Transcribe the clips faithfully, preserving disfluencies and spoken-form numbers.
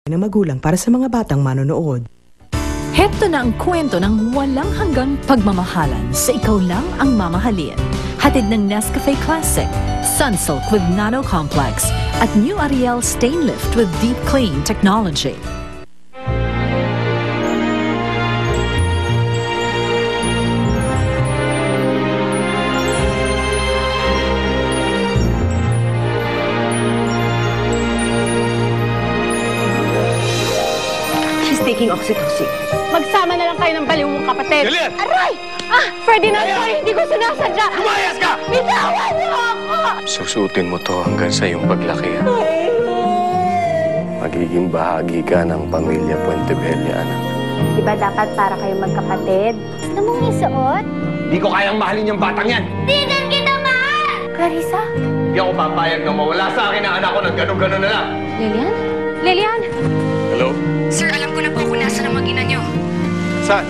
ng magulang para sa mga batang manonood. Heto na ang kwento ng walang hanggang pagmamahalan sa ikaw lang ang mamahalin. Hatid ng Nescafe Classic, Sunsilk with Nano Complex, at New Ariel Stain Lift with Deep Clean Technology. Taking oxytocin. Magsama na lang kayo ng baliw mong kapatid. Juliet! Aray! Ah, Ferdinand, sorry, hindi ko sinasadya. Lumayas ka! Bitawan niyo ako! Susutin mo to hanggang sa iyong paglaki. Magiging bahagi ka ng pamilya Puentebella, anak. Di ba dapat para kayo magkapatid? Gusto mong isuot? Di ko kayang mahalin yung batang yan! Di din kita mahal! Clarissa? Di ako papayag na mawala sa akin ang anak ko ng gano'n-gano'n na lang. Lilian? Lilian? Hello? Sir, alam ko na po kung nasa na mag-ina niyo. Saan?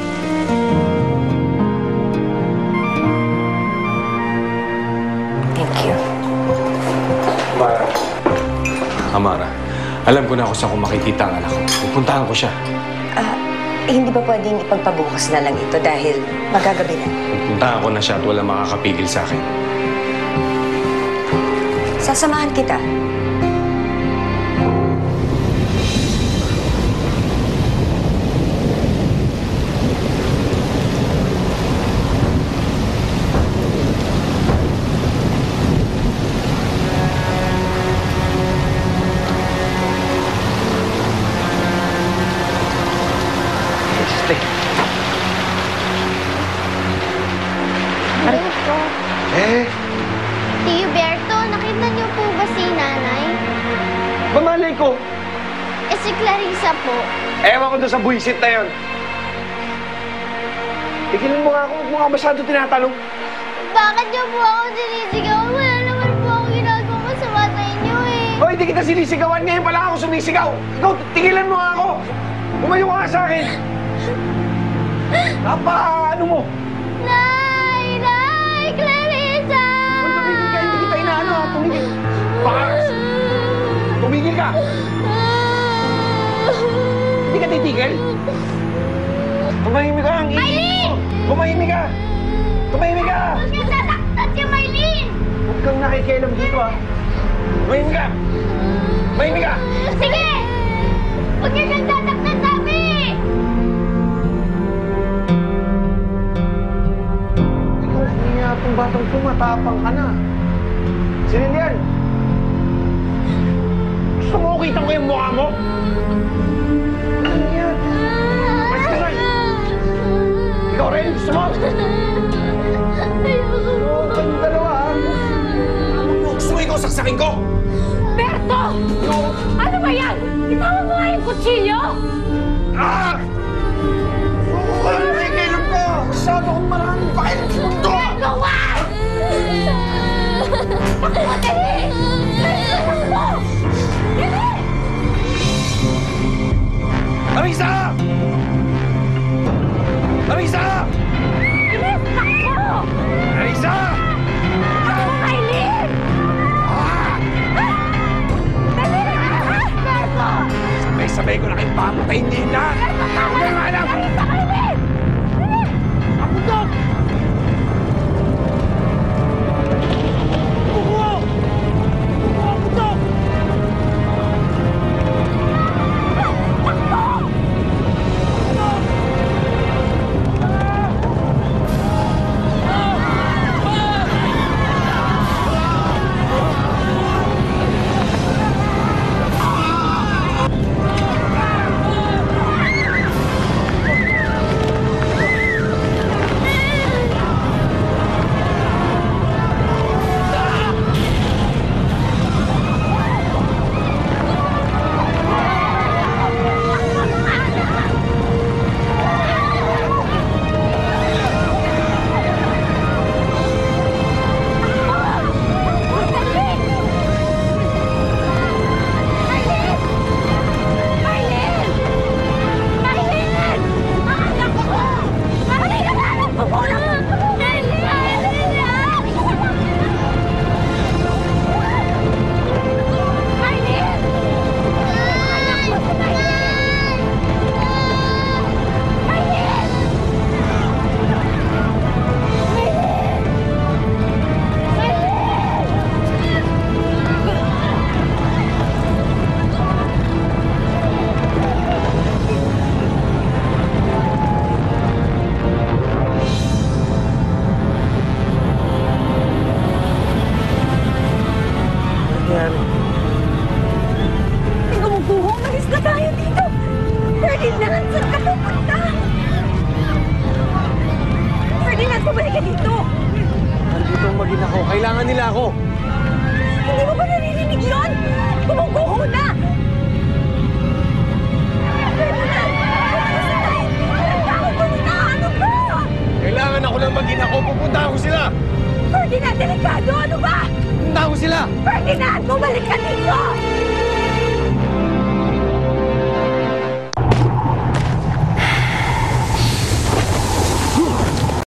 Thank you. Amara. Amara, alam ko na kung saan ko makikita ang anak ko. Pupuntahan ko siya. Ah, eh, hindi ba pwedeng ipagpabukas na lang ito dahil magagabi na? Pupuntahan ko na siya at walang makakapigil sa akin. Sasamahan kita. Eh? Tio Berto, nakita niyo po ba si nanay? Mamalay ko! Eh si Clarissa po. Ewan ko doon sa buwisit na yun. Tigilan mo nga ako, huwag mo nga masyado tinatanong. Bakit niyo po ako sinisigaw? Wala naman po ako ginagawa masama sa inyo eh. Hoy, hindi kita sinisigawan. Ngayon pala ako sumisigaw. Ikaw, tigilan mo nga ako. Umayo ka nga sa akin. Napa, ano mo? Nay! Nay! Clarissa! Kung tumigil ka, hindi kita inaano ha. Tumigil. Baka... Tumigil ka. Hindi ka titigil. Tumahimik ka ang Maylin! Tumahimik ka. Tumahimik ka. Huwag niyo sasaktan si Maylin! Huwag kang nakikialam dito ha. Tumahimik ka. Tumahimik ka. Sige! Huwag niyo siyang sasaktan sa amin! Ikaw, hindi nga itong batang tumatapang ka na. Si Lilian. Gusto mo kita ko yung mukha mo? Ano yan? Mas ka na. Ikaw rin, gusto mo? Ayoko. Oo, kayong dalawa ha. Gusto mo ikaw saksakin ko? Berto! Ano ba yan? Itawa mo nga yung kutsilyo! Ah! Oo, ano nakikialam ka? Masyado akong maraming pakialam sa mundo. Berto, wag! Takbo, dali! Takbo! Dali! Larissa! Larissa! Bilis, takbo! Larissa! Takbo, Maylin! Ah! Dali na! Berto! Sabay-sabay ko na kayo papatayin din na! Berto, tama Ano na! nga lang? Bilis na, Maylin! Dali! Ako doon! Kukuha! Kukuha ko doon! ako.